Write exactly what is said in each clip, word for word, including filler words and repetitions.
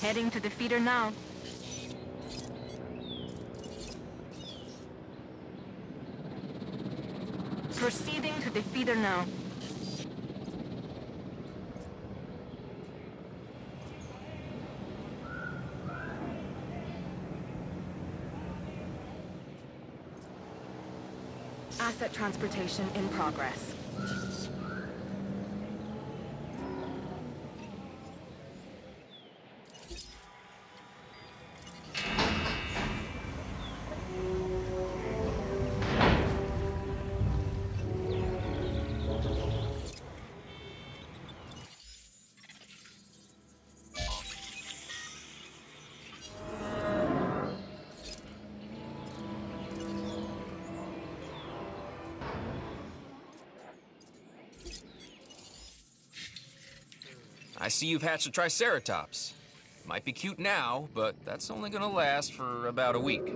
Heading to the feeder now. Proceeding to the feeder now. Asset transportation in progress. I see you've hatched a Triceratops. Might be cute now, but that's only gonna last for about a week.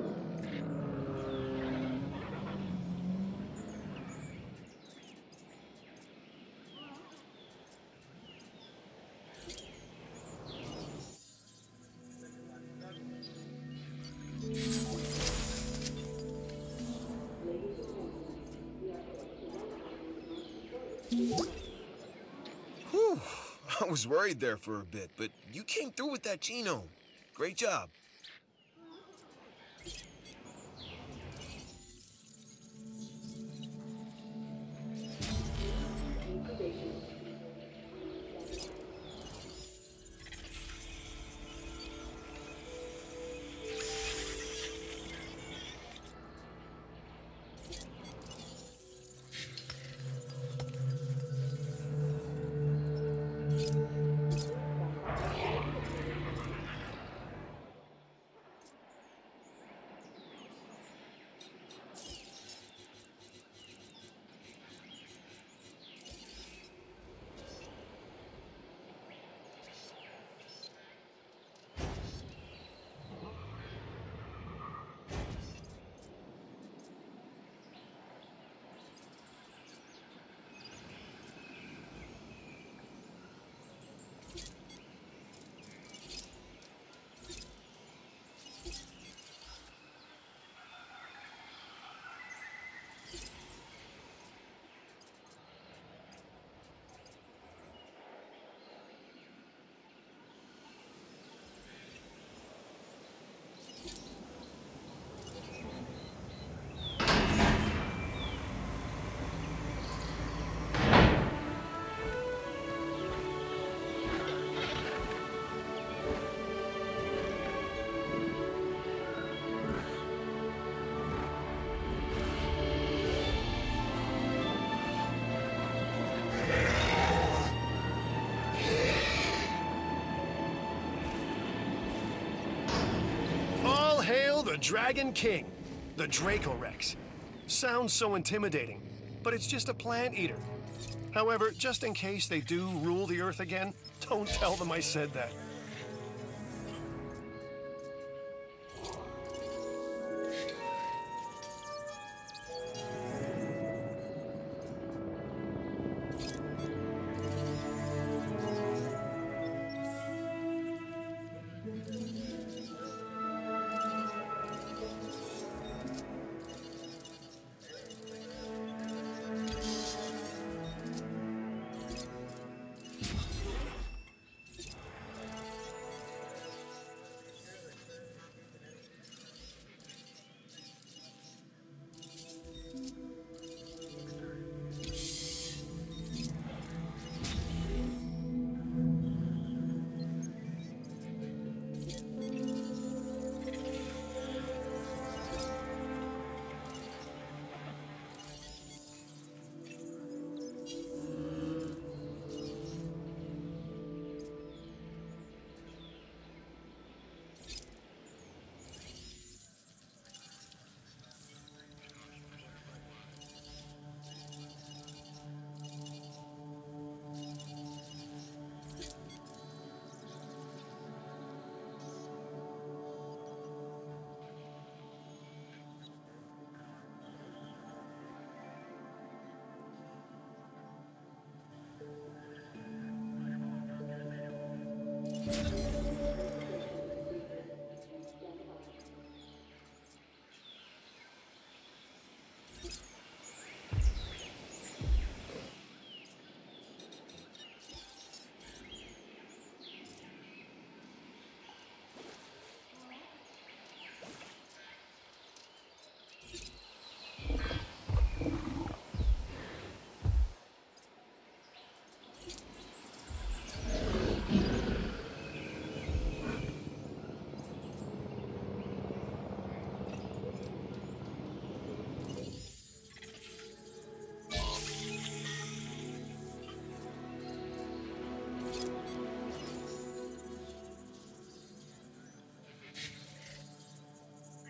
Whew. I was worried there for a bit, but you came through with that genome. Great job. The Dragon King, the Dracorex. Sounds so intimidating, but it's just a plant eater. However, just in case they do rule the Earth again, don't tell them I said that.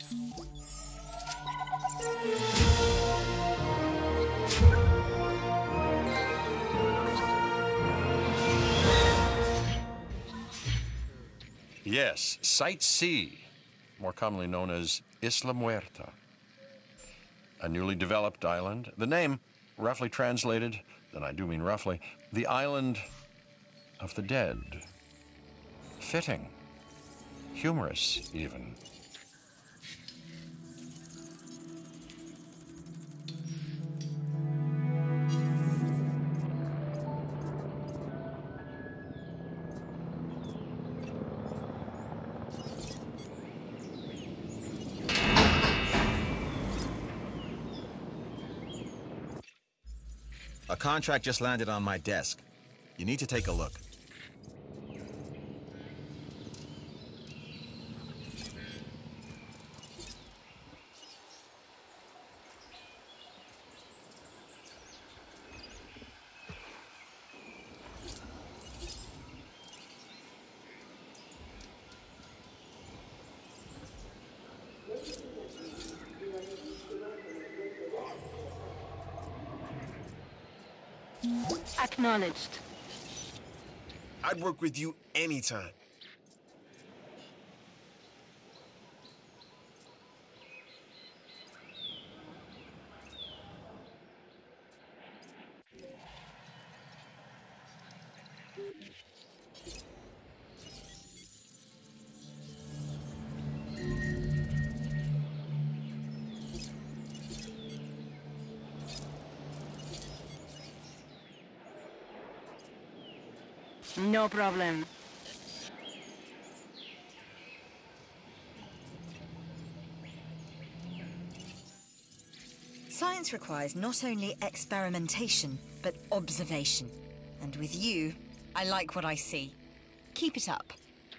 Yes, Site C, more commonly known as Isla Muerta, a newly developed island. The name, roughly translated, and I do mean roughly, the island of the dead. Fitting, humorous even. A contract just landed on my desk. You need to take a look. Acknowledged. I'd work with you anytime. No problem. Science requires not only experimentation, but observation. And with you, I like what I see. Keep it up.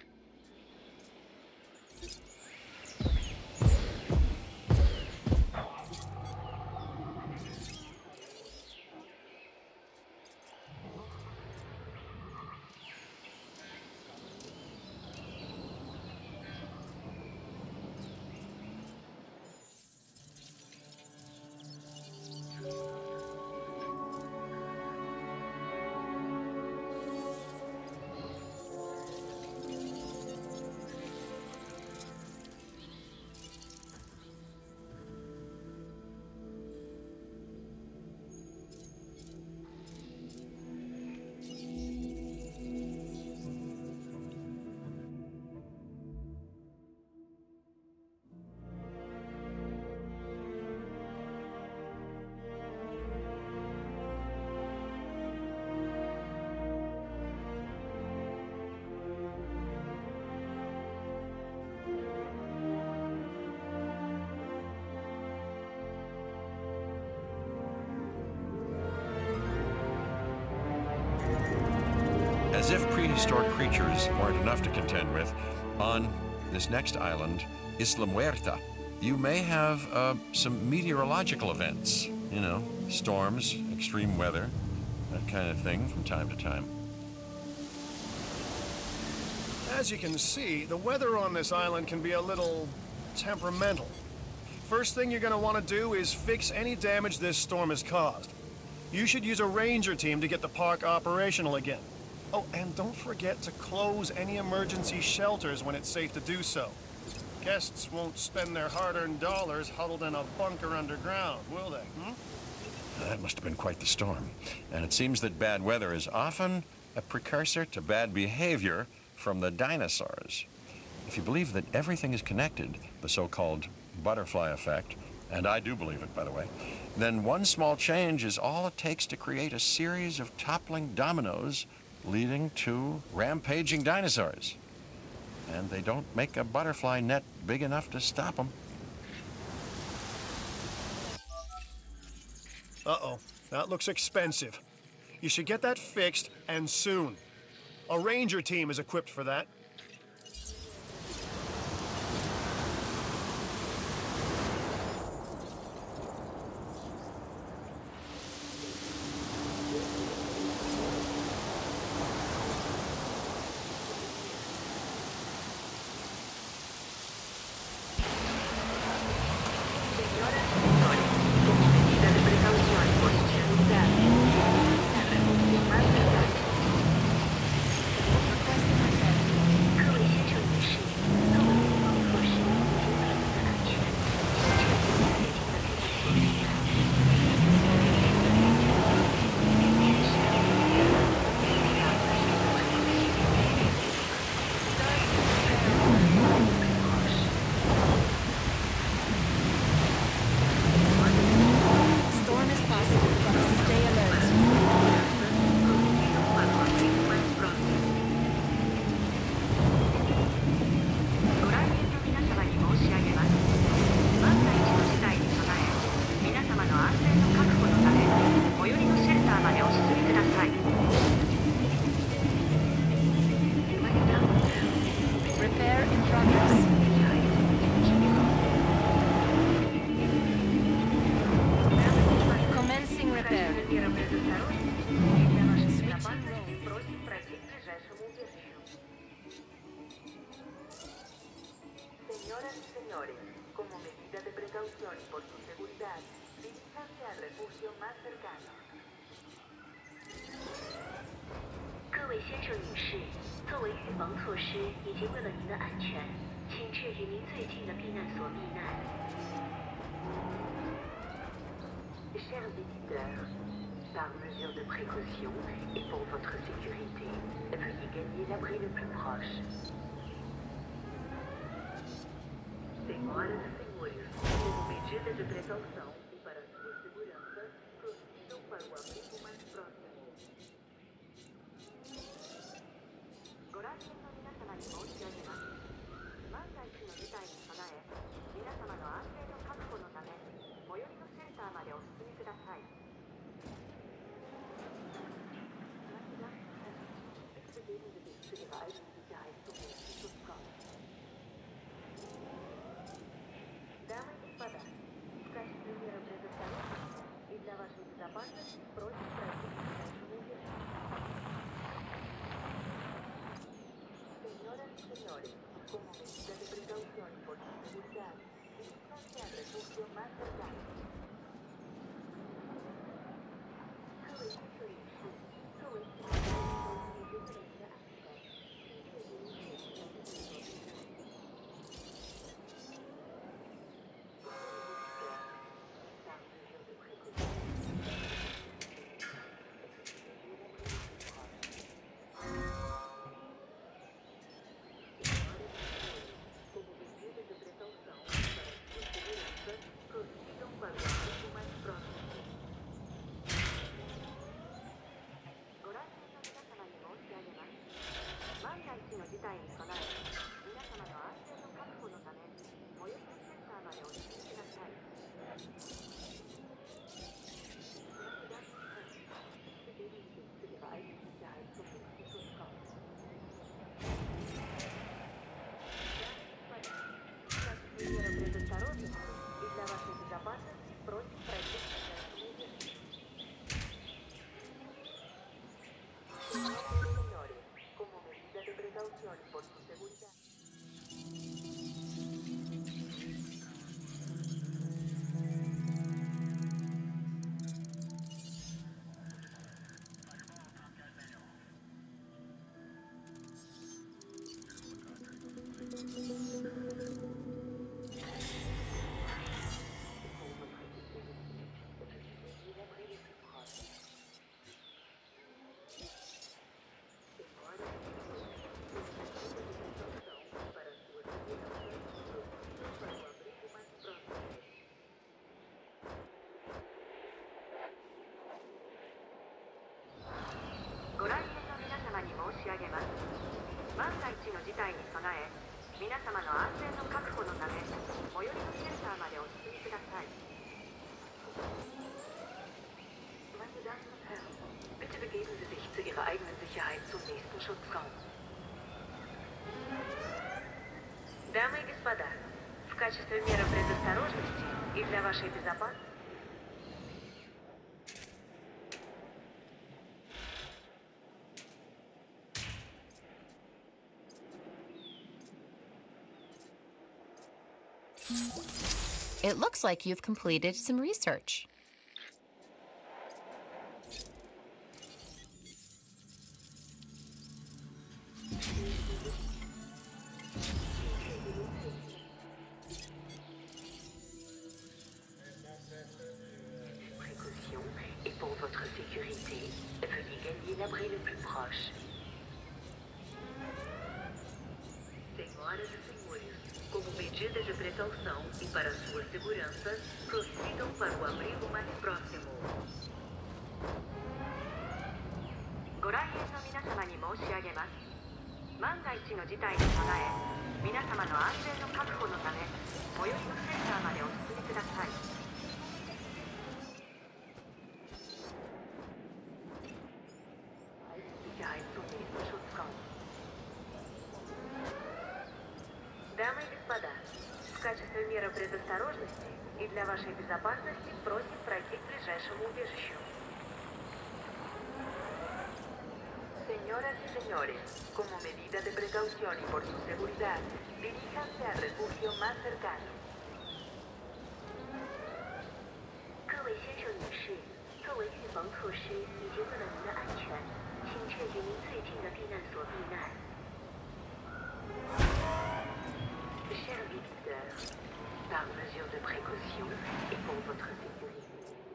As if prehistoric creatures weren't enough to contend with, on this next island, Isla Muerta, you may have uh, some meteorological events. You know, storms, extreme weather, that kind of thing from time to time. As you can see, the weather on this island can be a little temperamental. First thing you're going to want to do is fix any damage this storm has caused. You should use a ranger team to get the park operational again. Oh, and don't forget to close any emergency shelters when it's safe to do so. Guests won't spend their hard-earned dollars huddled in a bunker underground, will they, hmm? That must have been quite the storm. And it seems that bad weather is often a precursor to bad behavior from the dinosaurs. If you believe that everything is connected, the so-called butterfly effect, and I do believe it, by the way, then one small change is all it takes to create a series of toppling dominoes leading to rampaging dinosaurs. And they don't make a butterfly net big enough to stop them. Uh-oh, that looks expensive. You should get that fixed, and soon. A ranger team is equipped for that. Storm is possible. Stay alert. Repair in progress. Commencing repair. Señoras y señores, como medida de precaución y por su seguridad, diríjanse al refugio más cercano. 各位先生女士，作为预防措施以及为了您的安全，请至离您最近的避难所避难。 Chers visiteurs, par mesure de précaution et pour votre sécurité, veuillez gagner l'abri le plus proche. Senhoras e senhores, como medida de precaução e para sua segurança, prossigam para o abrigo mais próximo. ご来店の皆様に申し上げます。万が一の事態に備え、皆様の安全の確保のため、最寄りのシェルターまでお進みください。Begeben Sie sich für Ihre eigene Sicherheit zum nächsten Schutzraum. Дамы и господа, в качестве меры предосторожности и для вашей безопасности просим пройти к ближайшему убежищу. Señoras y señores, como medida de precaución y por su seguridad, diríjanse al refugio más cercano. 各位先生女士，作为市民朋友，你觉得您的安全，请确定确定的避难所避难。Par mesure de précaution. Como medida de precaução para sua segurança, prossigam para o abrigo mais próximo. ご来店の皆様に申し上げます。万が一の事態に備え、皆様の安全の確保のため、最寄りのシェルターまでお進みください。Begeben Sie sich für Ihre eigene Sicherheit zum nächsten Schutzraum. Мера предосторожности и для вашей безопасности просим пройти к ближайшему убежищу. Señoras y señores, como medida de precaución y por su seguridad.ご来店の皆様に申し上げます。万が一の事態に備え、皆様の安全の確保のため、最寄りのシェルターまでお進みください。Meine Damen und Herren, bitte begeben Sie sich zu Ihrer eigenen Sicherheit zum nächsten Schutzraum. Дамы и господа, в качестве меры предосторожности и для вашей безопасности It looks like you've completed some research. Précaution, et pour votre sécurité, veuillez gagner l'abri le plus proche. Senhoras e senhores, como medida de precaução e para sua segurança, procedam para o abrigo mais próximo. ご来園の皆様に申し上げます。万が一の事態に備え、皆様の安全の確保のため、最寄りのセンターまでお進みください。 Дамы и господа, в качестве меры предосторожности и для вашей безопасности просим пройти к ближайшему убежищу. Señoras y señores, como medida de precaución y por su seguridad, diríjanse al refugio más cercano. 各位先生女士，作为预防措施以及为了您的安全，请确于您最近的避难所避难。Chers visiteurs, par mesure de précaution et pour votre sécurité.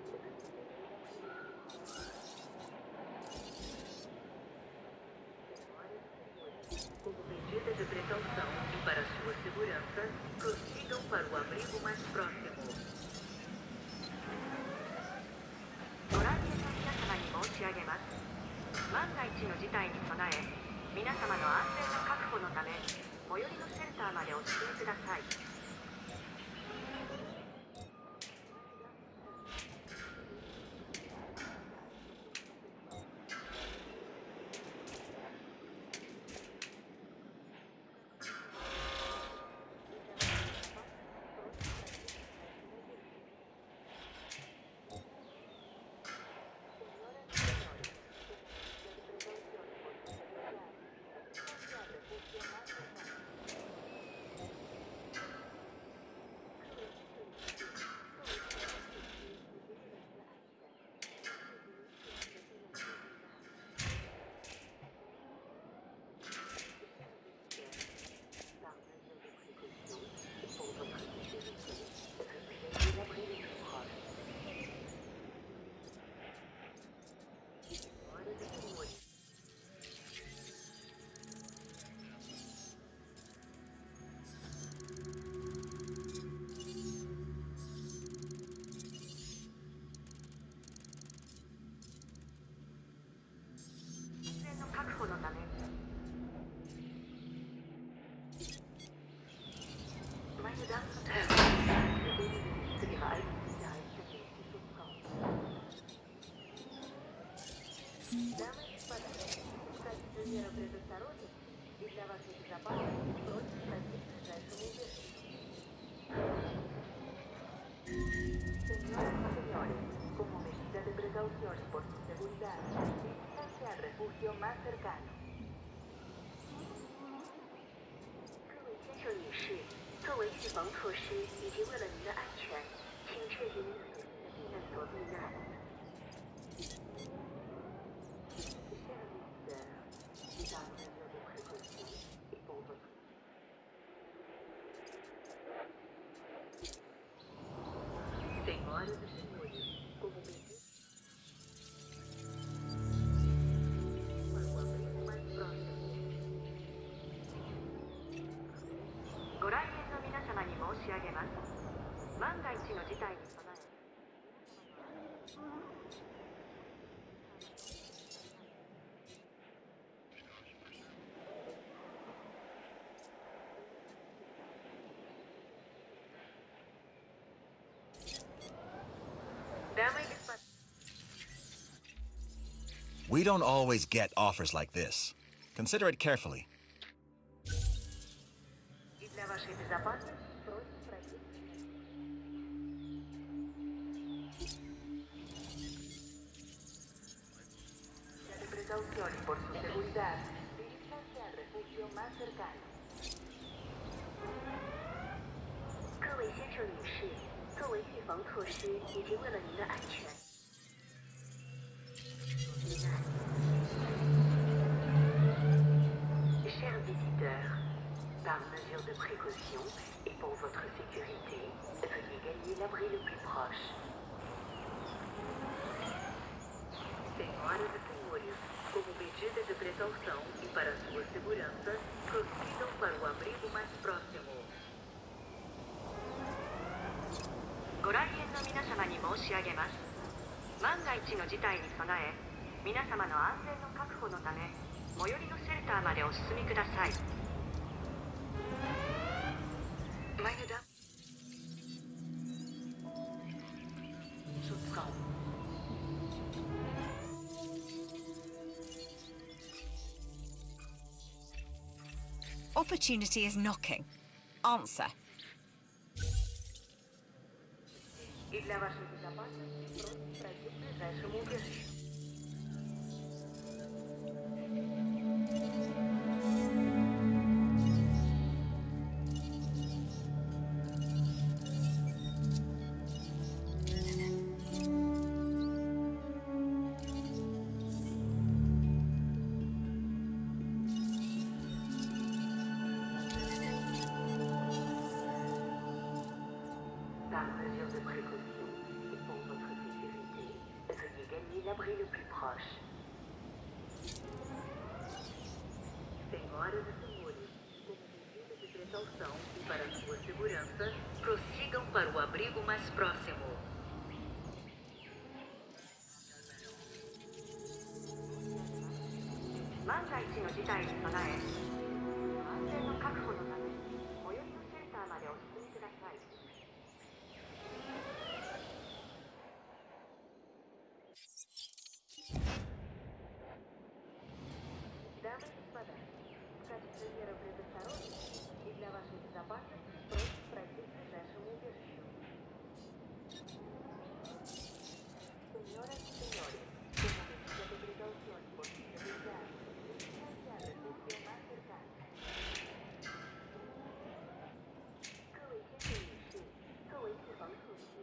Como medida de precaução e para sua segurança, prossigam para o abrigo mais próximo. ご来園の皆様に申し上げます。万が一の事態に備え、皆様の安全の確保のため、最寄りのセンターまでお進みください。確保のため、 Meine Damen und Herren, für Ihre eigene Sicherheit bitte ich die Schutzraum. Дамы и господа, в качестве меры предосторожности и для вашей безопасности просим пройти к ближайшему убежищу. Señoras y señores, como medida de precaución y por su seguridad, diríjanse al refugio más cercano. 各位先生女士，作为预防措施以及为了您的安全，请确于您所在的避难所避难。Senhoras e senhores, como medida para o abrigo mais próximo. ご来園の皆様に申し上げます。万が一の事態に備え、 We don't always get offers like this. Consider it carefully. И для вашей безопасности просим пройти. De precaución y por su seguridad, diríjanse al refugio más cercano. 各位先生女士， 作为预防措施以及为了您的安全，您的安全。Chers visiteurs, par mesure de précaution et pour votre sécurité, veuillez gagner l'abri le plus proche. Senhoras e senhores, como medida de precaução e para sua segurança, prossigam para o abrigo mais próximo. ご来園の皆様に申し上げます。万が一の事態に備え、皆様の安全の確保のため、最寄りのシェルターまでお進みください。Meine Damen Schutzraum. Opportunity is knocking. Answer. И для вашей безопасности просим пройти к ближайшему убежищу. Par mesure de précaution et pour votre sécurité, veuillez gagner l'abri le plus proche. Senhoras e senhores, como medida de precaução e para sua segurança, prossigam para o abrigo mais próximo. 万が一の事態に備え、安全の確保のため、最寄りのシェルターまでお進みください。 Дамы и господа, в качестве меры предосторожности и для вашей безопасности просим пройти к ближайшему убежищу. Señoras y señores, como medida de precaución y por su seguridad, dirijan al refugio más cercano. 各位先生女士，作为预防措施，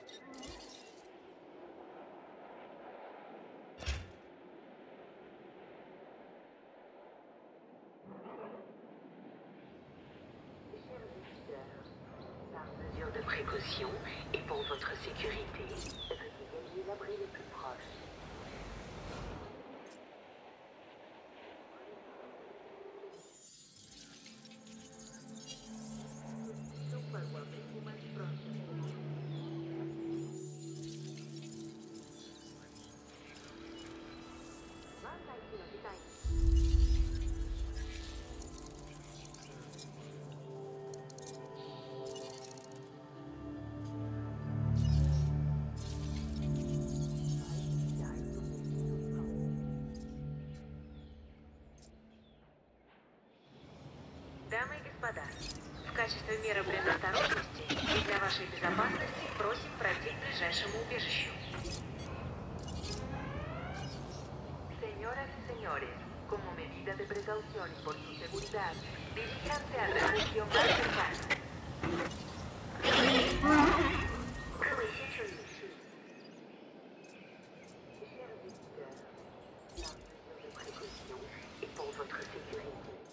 Par mesure de précaution et pour votre sécurité, veuillez gagner l'abri le plus proche. Prossigam para o abrigo mais próximo. Дамы и господа, в качестве меры предосторожности и для вашей безопасности просим пройти к ближайшему убежищу. Señoras y señores, como medida de precaución y por su seguridad, diríjanse al refugio más cercano. 各位先生女士，chers visiteurs, par mesure de précaution et pour votre sécurité.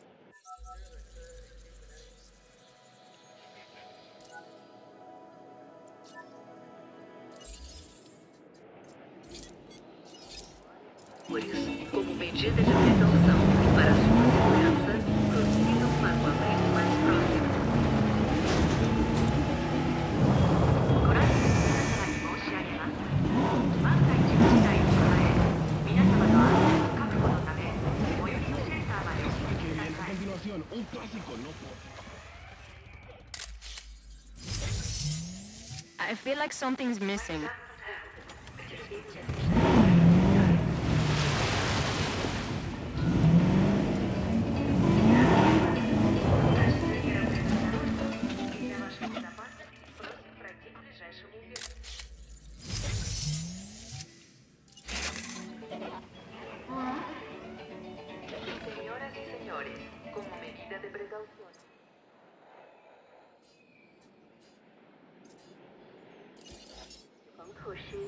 Por isso, como medida de precaução e para sua segurança, prossigam para o abrigo mais próximo. ご来園の皆様に申し上げます。万が一の事態に備え、皆様の安全の確保のため、最寄りのシェルターまでお進みください。 I feel like something's missing. Señoras y señores, como medida de precaución. for she.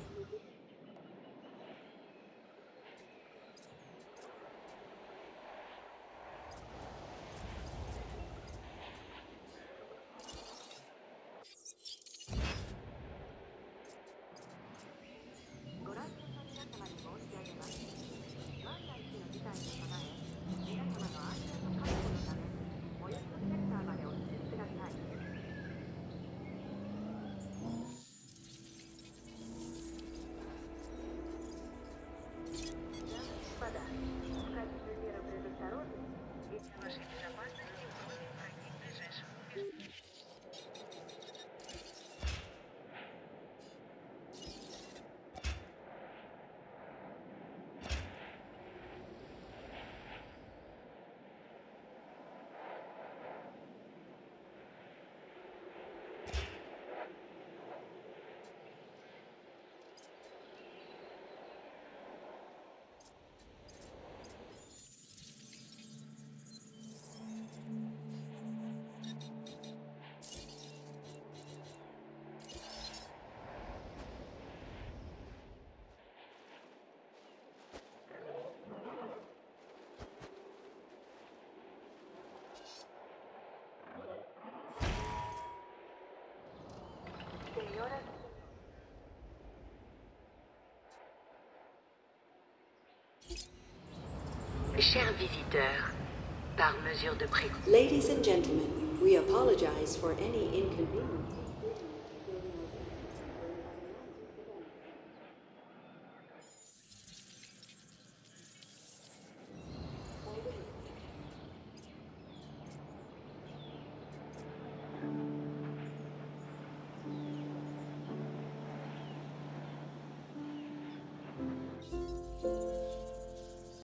Chers visiteurs, par mesure de précaution. Ladies and gentlemen, we apologize for any inconvenience.